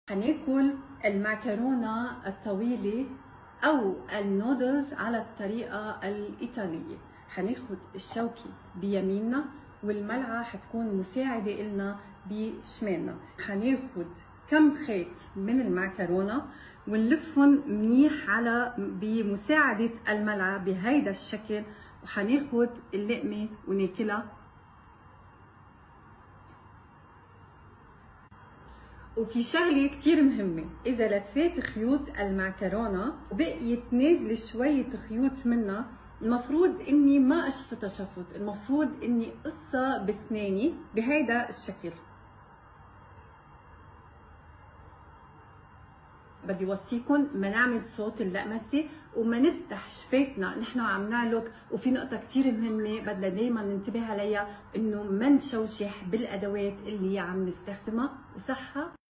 هناكل المعكرونة الطويلة أو النودلز على الطريقة الإيطالية. هناخد الشوكة بيميننا والملعقة حتكون مساعدة إلنا بشمالنا. هناخد كم خيط من المعكرونة ونلفهم منيح على بمساعدة الملعقة بهيدا الشكل، وهناخد اللقمة وناكلها. وفي شغلة كتير مهمة، إذا لفيت خيوط المعكرونة وبقيت نازلة شوية خيوط منها، المفروض إني ما أشفطها شفط، المفروض إني قصها بسناني بهيدا الشكل. بدي وصيكم ما نعمل صوت اللقمسة وما نفتح شفافنا نحن عم نعلق. وفي نقطة كتير مهمة بدنا دايما ننتبه عليها، إنه ما نشوشح بالأدوات اللي عم نستخدمها. وصحة.